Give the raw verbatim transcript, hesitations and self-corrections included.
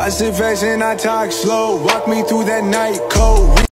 I sit fast and I talk slow. Walk me through that night cold.